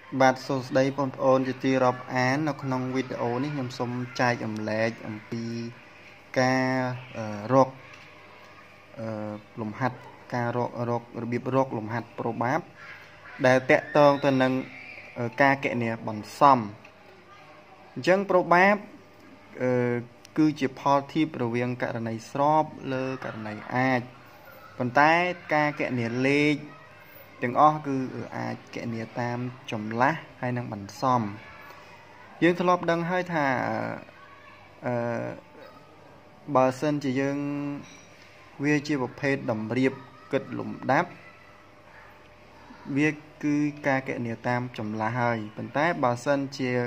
បាទសួស្តីបងប្អូនជាទីរាប់អាននៅក្នុងវីដេអូនេះខ្ញុំសូមចែកអំលែកអំពីការរកលំហាត់ការរករបៀបរកលំហាត់ប្រូបាបដែលតាក់ទងទៅនឹងការគណនាបន្សំអញ្ចឹងប្រូបាបគឺជាផលធៀបរវាងករណីស្របលើករណីអាចប៉ុន្តែការគណនាលេខទាំងអស់គឺអាចគណនាតាមចម្លាស់ហើយនឹងបន្សំយើងធ្លាប់ដឹងហើយថាបើសិនជាយើងវាជាប្រភេទតម្រៀបគិតលំដាប់វាគឺការគណនាតាមចម្លាស់ហើយប៉ុន្តែបើសិន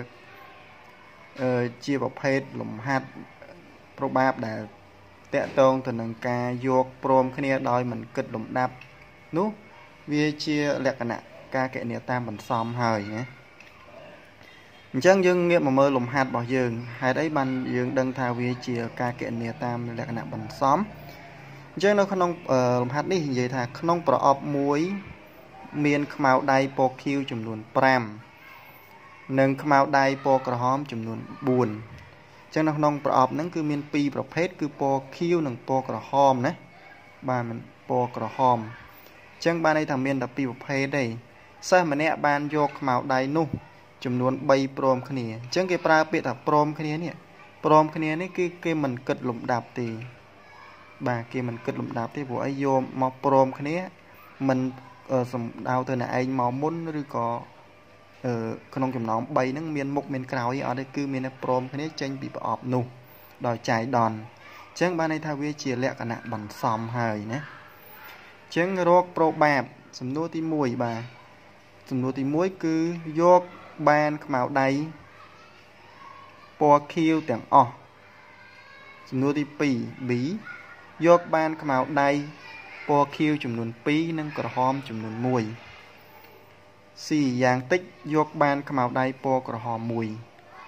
ជាប្រភេទលំហាត់ប្រូបាបដែលតាក់ទងទៅនឹងការយកព្រមគ្នាដោយមិនគិតលំដាប់នោះវាជាលក្ខណៈការគណនាតាមបន្សំហើយណាអញ្ចឹងយើងងាកមកមើលលំហាត់របស់យើងហេតុអីបានយើងដឹងថាវាជាការគណនាតាមលក្ខណៈបន្សំអញ្ចឹងនៅក្នុងលំហាត់នេះនិយាយថាក្នុងប្រអប់មួយមានខ្មៅដៃពណ៌ខៀវចំនួន5និងខ្មៅដៃពណ៌ក្រហមចំនួន4អញ្ចឹងនៅក្នុងប្រអប់ហ្នឹងគឺមាន2ប្រភេទគឺពណ៌ខៀវនិងពណ៌ក្រហមណាបាទមិនពណ៌ក្រហមអញ្ចឹងបានន័យថាមានតែ2ប្រភេទទេសិស្សម្នាក់បានយកខ្មៅដៃនោះចំនួន3ព្រមគ្នាអញ្ចឹងគេប្រើពាក្យថាព្រមគ្នានេះគឺគេមិនគិតលំដាប់ទេបាទគេមិនគិតលំដាប់ទេព្រោះអីយកមកព្រមគ្នាមិនសំដៅទៅអ្នកឯងមកមុនឬក៏ក្នុងចំណោម3ហ្នឹងមានមុខមានក្រោយអត់ទេគឺមានតែព្រមគ្នាចេញពីប្រអប់នោះដោយចៃដន្យអញ្ចឹងបានន័យថាវាជាលក្ខណៈបន្សំហើយណាអញ្ចឹងរកប្រូបាបសំណួរទី1បាទសំណួរទី1គឺយកបានខ្មៅដៃពណ៌ខៀវទាំងអស់សំណួរទី2 B យកបានខ្មៅដៃពណ៌ខៀវចំនួន2និងក្រហមចំនួន1 C យ៉ាងតិចយកបានខ្មៅដៃពណ៌ក្រហម1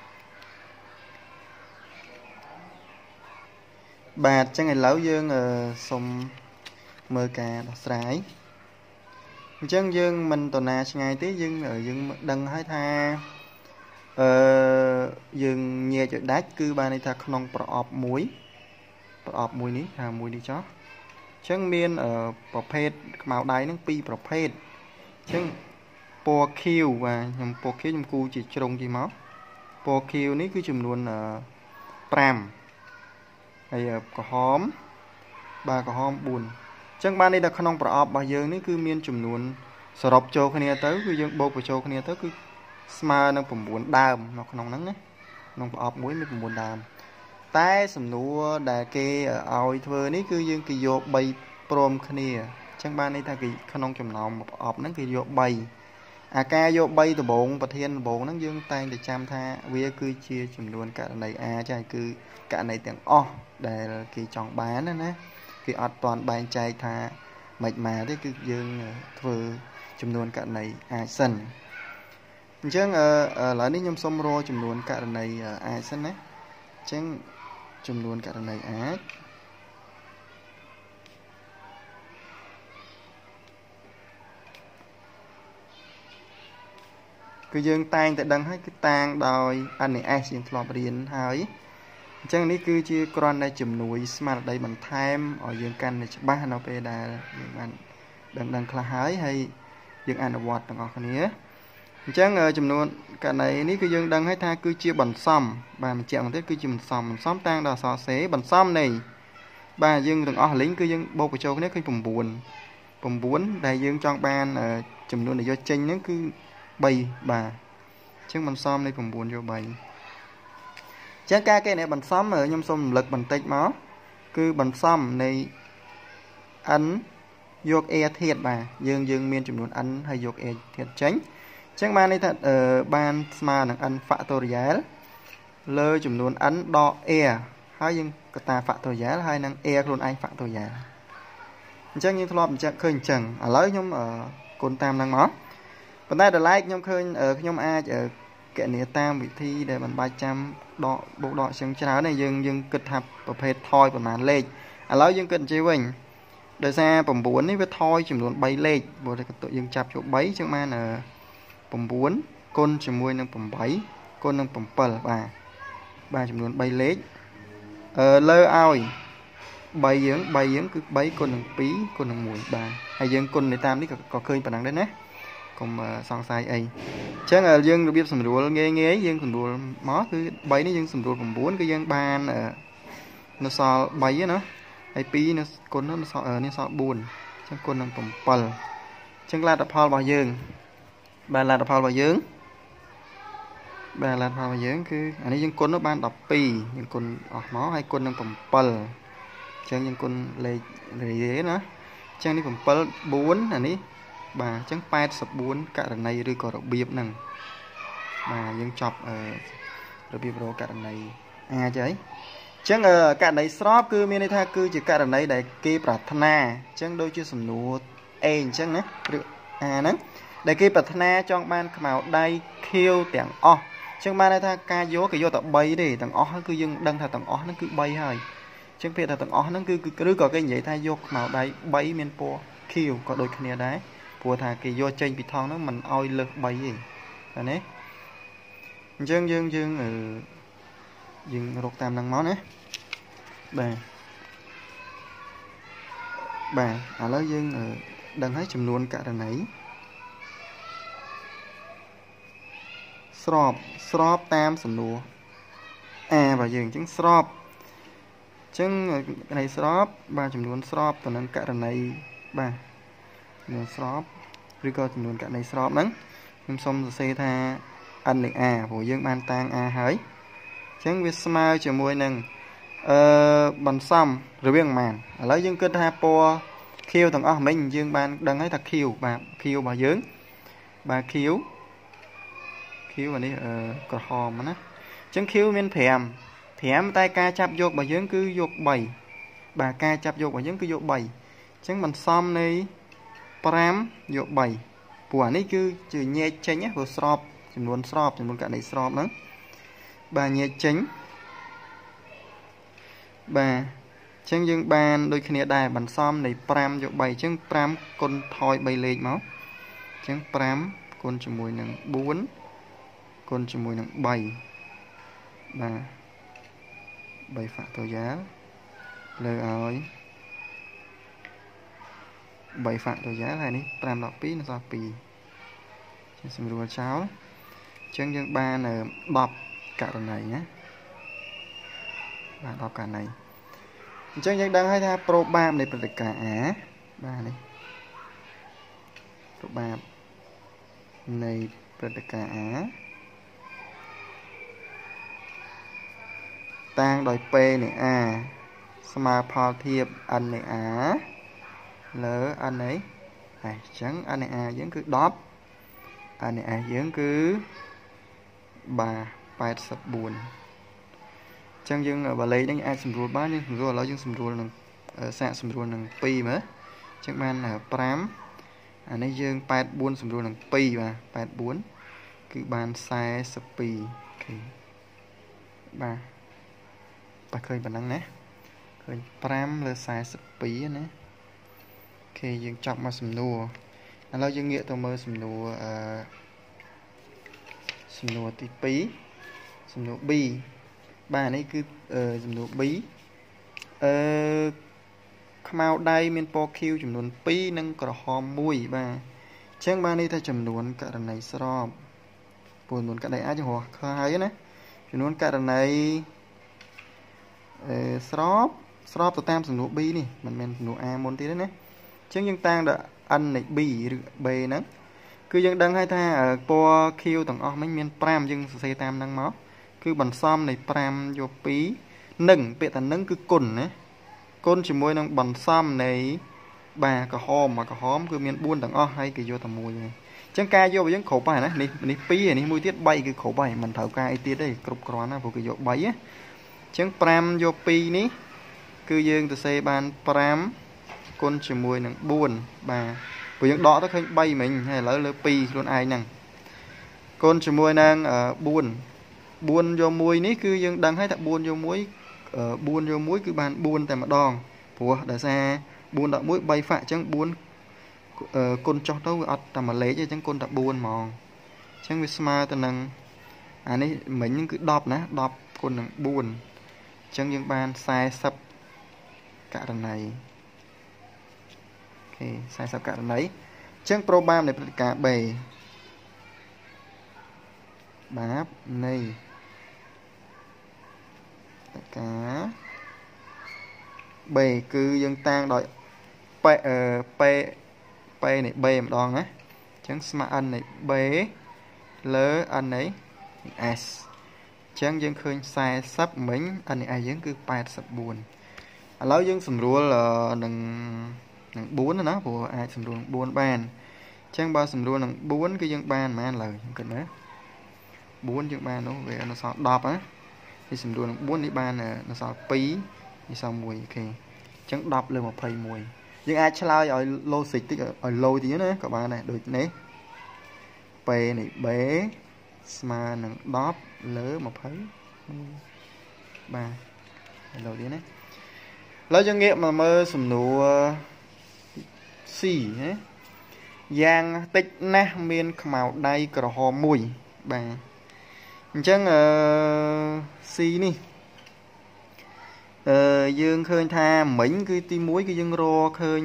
បាទអញ្ចឹងឥឡូវយើងសូមមើលការដោះស្រាយអញ្ចឹងយើងមិនតណាឆ្ងាយទេយើងដឹងហើយថាយើងញាជឲ្យដាច់គឺបានន័យថាក្នុងប្រអប់មួយនេះថាមួយនេះចុះអញ្ចឹងមានប្រភេទខ្មៅដៃហ្នឹង2ប្រភេទអញ្ចឹងពណ៌ខៀវបាទខ្ញុំពណ៌ខៀវខ្ញុំគូជាជ្រុងជិះមកពណ៌ខៀវនេះគឺចំនួន5ហើយក្រហមបាទក្រហម4អញ្ចឹងបានន័យថាក្នុងប្រអប់របស់យើងនេះគឺមានចំនួនសរុបចូលគ្នាទៅគឺយើងបូកបញ្ចូលគ្នាទៅគឺស្មើនឹង9ដើមនៅក្នុងហ្នឹងណាក្នុងប្រអប់មួយមាន9ដើមតែសំណួរដែលគេឲ្យធ្វើនេះគឺយើងគេយក3ព្រមគ្នាអញ្ចឹងបានន័យថាគេក្នុងចំណោមប្រអប់ហ្នឹងគេយក3អាការយក3ដបងប្រធានដបងហ្នឹងយើងតែងតែចាំថាវាគឺជាចំនួនករណី A ចា៎គឺករណីទាំងអស់ដែលគេចង់បានណាគេអត់ទាន់បែងចែកថាមិនមកទេគឺយើងធ្វើចំនួនករណីអាចសិនអញ្ចឹងឥឡូវនេះខ្ញុំសូមរកចំនួនករណីអាចសិនណាអញ្ចឹងចំនួនករណីអាចគឺយើងតែងតែដឹងហើយគឺតាំងដោយ NS យើងធ្លាប់រៀនហើយអញ្ចឹងនេះគឺជាគ្រាន់តែជំនួយស្មារតីបន្ថែមឲ្យយើងកាន់តែច្បាស់នៅពេលដែលយើងបានដឹងខ្លះហើយយើងអនុវត្តទាំងអស់គ្នាអញ្ចឹងចំនួនករណីនេះគឺយើងដឹងហើយថាគឺជាបន្សំបាទបញ្ជាក់មកទៀតគឺជាបន្សំតាំងដល់អក្សរសេរបន្សំនៃបាទយើងទាំងអស់លីងគឺយើងបូកបញ្ចូលគ្នាឃើញ9ដែលយើងចង់បានចំនួនដែលយកចេញហ្នឹងគឺ3បាទអញ្ចឹងបន្សំនៃ9យក3អញ្ចឹងការគណនាបន្សំខ្ញុំសូមរំលឹកបន្តិចមកគឺបន្សំនៃ n យក a ធាតុបាទយើងមានចំនួន n ហើយយក a ធាតុចេញអញ្ចឹងបានន័យថាបានស្មើនឹង n factorial លើចំនួន n ដក a ហើយយើងកតា factorial ហើយនឹង a ខ្លួនឯង factorial អញ្ចឹងយើងធ្លាប់បញ្ជាក់ឃើញអញ្ចឹងឥឡូវខ្ញុំគុណតាមហ្នឹងមកប៉ុន្តែដល់ឡែកខ្ញុំឃើញខ្ញុំអាចគណនាតាមវិធីដែលមិនបាច់ចាំដកបូកដកអញ្ចឹងច្រើនទេយើងគិតថាប្រភេទថយប្រមាណលេខឥឡូវយើងគិតអញ្ចឹងវិញដោយសារ9នេះវាថយចំនួន3លេខព្រោះតែយើងចាប់យក3អញ្ចឹងបាន9 គុណជាមួយនឹង8គុណនឹង7បាទចំនួន3លេខលើឲ្យ3យើងគឺ3គុណនឹង2គុណនឹង1បាទហើយយើងគុណនៅតាមនេះក៏ឃើញប៉ុណ្ណឹងដែរណាកុំសង្ស័យអីអញ្ចឹងយើងរបៀបសម្រួលងាយយើងសម្រួលមកគឺ3នេះយើងសម្រួល9គឺយើងបាននៅសល់3ណាហើយ2នៅគុណនៅសល់នេះសល់4អញ្ចឹងគុណនឹង7អញ្ចឹងលទ្ធផលរបស់យើងបាទលទ្ធផលរបស់យើងគឺអានេះយើងគុណទៅបាន12យើងគុណអស់មកហើយគុណនឹង7អញ្ចឹងយើងគុណលេខណាអញ្ចឹងនេះ7 4អានេះបាទអញ្ចឹង84ករណីឬក៏របៀបហ្នឹងបាទយើងចប់របៀបរកករណីអាចហើយអញ្ចឹងករណីស្របគឺមានន័យថាគឺជាករណីដែលគេប្រាថ្នាអញ្ចឹងដូចជាសំណួរ A អញ្ចឹងណាឬ A ហ្នឹងដែលគេប្រាថ្នាចង់បានខ្មៅដៃខៀវទាំងអស់អញ្ចឹងបានន័យថាការយកគេយកតែ3ទេទាំងអស់គឺយើងដឹងថាទាំងអស់ហ្នឹងគឺ3ហើយអញ្ចឹងពាក្យថាទាំងអស់ហ្នឹងគឺឬក៏គេនិយាយថាយកខ្មៅដៃ3មានពណ៌ខៀវក៏ដូចគ្នាដែរព្រោះថាគេយកចេញពីថងហ្នឹងមិនអោយលើស3ទេឃើញទេអញ្ចឹងយើងរកតាមហ្នឹងមកណាបាទឥឡូវយើងដឹងហើយចំនួនករណីស្របតាមសំណួររបស់យើងអញ្ចឹងស្របអញ្ចឹងករណីស្របបាទចំនួនស្របទៅនឹងករណីបាទចំនួនស្របឬក៏ចំនួនករណីស្របហ្នឹងខ្ញុំសូមសរសេរថា n នៃ a ព្រោះយើងបានតាំង a ហើយអញ្ចឹងវាស្មើជាមួយនឹងបន្សំរវាងប៉ុន្មានឥឡូវយើងគិតថាពណ៌ខៀវទាំងអស់មិញយើងបានដឹងហើយថាខៀវបាទខៀវរបស់យើងបាទខៀវអានេះក្រហមណាអញ្ចឹងខៀវមាន5តែការចាប់យករបស់យើងគឺយក3បាទការចាប់យករបស់យើងគឺយក3អញ្ចឹងបន្សំនៃ5យក3ព្រោះអានេះគឺជាញែកចេញព្រោះស្របចំនួនករណីស្របហ្នឹងបាទញែកចេញបាទអញ្ចឹងយើងបានដូចគ្នាដែរបន្សំនៃ5យក3អញ្ចឹង5គុណថយ3លេខមកអញ្ចឹង5គុណជាមួយនឹង4គុណជាមួយនឹង3បាទ3 factorial លើឲ្យ3 factorial ហើយនេះ5 12នៅសល់2ជាសម្រួលចោលអញ្ចឹងយើងបាន10ករណីណាបាទ10ករណីអញ្ចឹងយើងដឹងហើយថាប្រូបាបនៃព្រឹត្តិការណ៍ A បាទនេះប្រូបាបនៃព្រឹត្តិការណ៍ A តាំងដោយ P នៃ A ស្មើផលធៀប n នៃ A លើ n នៃ អញ្ចឹង n នៃ A យើងគឺ10 n នៃ A យើងគឺបាទ84អញ្ចឹងយើងបើលេខនេះអាចសម្រួលបានយើងសម្រួលឥឡូវយើងសម្រួលនឹងសាកសម្រួលនឹង2មើលអញ្ចឹងបាន5អានេះយើង84សម្រួលនឹង2បាទ84គឺបាន42អូខេបាទឃើញប៉ុណ្ណឹងណាឃើញ5លើ42ណាអូខេយើងចប់មកសំណួរឥឡូវយើងងាកទៅមើលសំណួរទី2សំណួរ B បាទនេះគឺសំណួរ B ខ្មៅដៃមានពណ៌ខៀវចំនួន2និងក្រហម1បាទអញ្ចឹងបាននេះថាចំនួនករណីស្របចំនួនករណីអាចរកឃើញហើយណាចំនួនករណីស្របទៅតាមសំណួរ B នេះមិនមែនសំណួរ A មុនទៀតទេណាអញ្ចឹងយើងតាំងដល់ n នៃ B ឬ B ហ្នឹងគឺយើងដឹងហើយថាពណ៌ខៀវទាំងអស់មិញមាន5យើងសរសេរតាមហ្នឹងមកគឺបន្សំនៃ5យក2នឹងពាក្យថានឹងគឺគុណណាគុណជាមួយនឹងបន្សំនៃបាទក្រហមគឺមាន4ទាំងអស់ហើយគេយកតែមួយហ្នឹងអញ្ចឹងការយករបស់យើងគ្រប់ហើយណានេះ2នេះមួយទៀត3គឺគ្រប់ហើយមិនត្រូវការអីទៀតទេគ្រប់គ្រាន់ណាព្រោះគេយក3ណាអញ្ចឹង5យក2នេះគឺយើងសរសេរបាន5គុណជាមួយនឹង4បាទព្រោះយើងដកទៅឃើញ3មិញហើយឥឡូវលើ2ខ្លួនឯងហ្នឹងគុណជាមួយនឹង4យក1នេះគឺយើងដឹងហើយថា4យក1គឺបាន4តែម្ដងព្រោះដោយសារ4ដល់1 3 ហ្វាក់អញ្ចឹង4គុណចុះទៅវាអត់តែមួយលេខទេអញ្ចឹងគុណតែ4ហ្មងអ chẳng vì smart từ nâng anh ấy mình cứ đọc nè đọc con nâng buồn chẳng những ban sai sắp cả lần này ok sai sắp cả lần đấy chẳng program này cả bề báp này cả bề cứ dân tan đòi p này b mà đòn á chẳng smart anh này b lỡ anh ấy s chẳng dân khơi sai sắp mình anh này ai dân cứ 8 sắp buồn lâu dân sầm rùa là nâng 4 nữa nó của ai sầm rùa 4 bàn chẳng bao sầm rùa nâng 4 cái dân bàn mà anh lời cần nữa 4 dân bàn nó về nó sao đọc á thì sầm rùa nâng 4 đi bàn nó sao pí thì sao mùi ok chẳng đọc lên một phây mùi nhưng ai chơi ở logic tức ở lâu tí nữa các bạn này được nè p này bé mà nâng đọc lỡ một phây 3 lâu tí nữa lâu cho nghiệm mà mơ sầm nụ xì nhé giang tích na miên màu đay cờ hồ mùi bà chẳng xì nè dương khơi tha mình cái tim muối cái dương rô khơi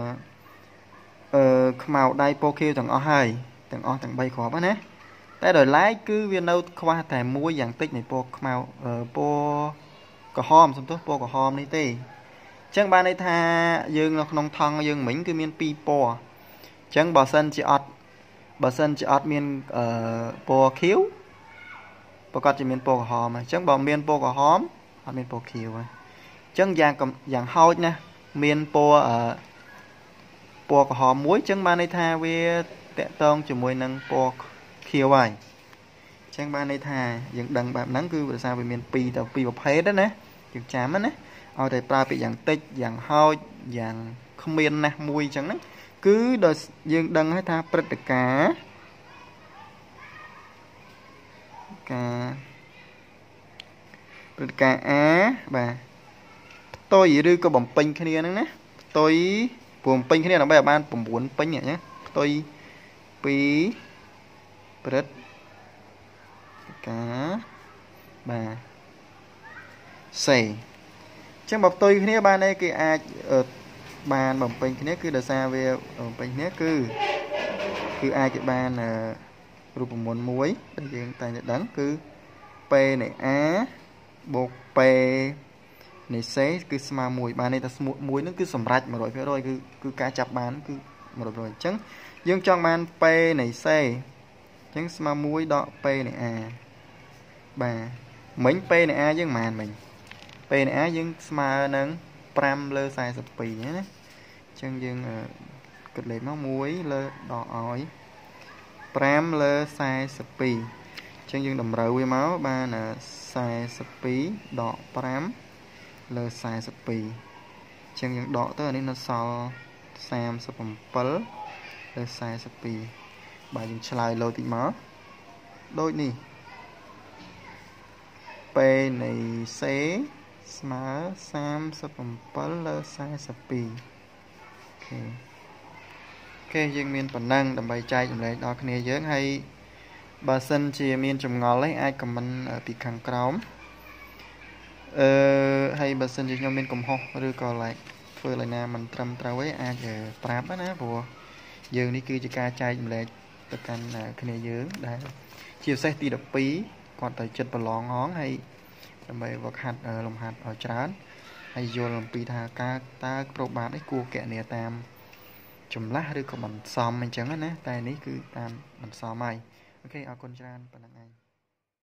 màu đay po kêu thằng o hai thằng o thằng bay khó bác nè tại đời lái cứ viên đâu qua thẻ muối dạng tích này po màu po cờ hòm xong tốt po cờ hòm này tê chẳng ba này tha dương nông thăng dương mình cứ miên pi po chẳng bà sân chỉ ọt miên po khiếu po cọt chỉ miên po cờ hòm mà chẳng bà miên po cờ hòm ọt miên po khiếu chẳng dạng hôi nha miên po cờ hòm muối chẳng ba này tha về tẹt tông cho mùi nâng po khiếu vậy chẳng ba này tha dựng đằng bạp nắng cứ vừa sao về miền pi tàu pi bọc hết đó nè dựng chám á nè ở đây pra bị dạng tích dạng hôi dạng không miên nè mùi chẳng nè cứ đợt dựng đằng hết tha bật cá bật cá á bà tôi chỉ đưa có bấm pin cái này nè tôi buồn pin cái này là bây giờ ban bấm buồn pin nhé tôi pi bật cá bà xì chẳng bọc tôi cái này ban đây cái ai ở bàn bấm pin cái này cứ đợt xa về bấm pin này cứ ai cái ban là rụp một muối đây thì tay nhận đắng cứ p này á bột p này xé cứ mà mùi bàn này ta muối nó cứ sầm rạch mà rồi cứ cá chập bán cứ mà rồi trắng dương trong bàn p này c trắng mà muối đọ p này a bà mình p này a dương màn mình p này a dương mà nâng pram lơ sai sập pì nhé chân dương cực lệ máu muối lơ đỏ ói pram lơ sai sập pì chân dương đầm râu với máu ba là sai sập pí đỏ pram lơ sai sập pì chân dương đỏ tới nên nó so sam sập pal lơ sai sập pì bà dùng slide lôi tí máu đôi nè p này xé smart sam sập pal lơ sai sập pì ok dương miên phần năng đầm bay chay chùm lấy đó cái này dớn hay bà sân chia miên chùm ngó lấy ai comment ở bị khẳng crom hay bà sân chia nhau miên cùng hô rồi còn lại phơi lại nè mình trầm trao ấy ai giờ práp á bùa dương đi cứ chỉ ca chay chùm lấy tất cả cái này dớn đây chia sẻ tí đập pí còn tới chân bà ló ngón hay đầm bay vật hạt lồng hạt ở trán hay vô làm pí thà ca ta pro bán ấy cua kẹ nè tam chùm láឬក៏បន្សំអញ្ចឹងណាតែនេះគឺតាមបន្សំហើយអូខេអរគុណច្រើនប៉ុណ្្នឹងឯង